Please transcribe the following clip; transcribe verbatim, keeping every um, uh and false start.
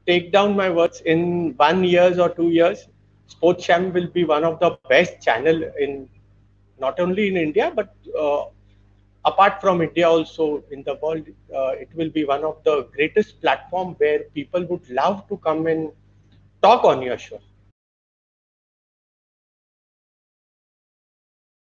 take down my words. In one years or two years, Sports Channel will be one of the best channel in not only in India but uh, apart from India also in the world. Uh, it will be one of the greatest platform where people would love to come and talk on your show.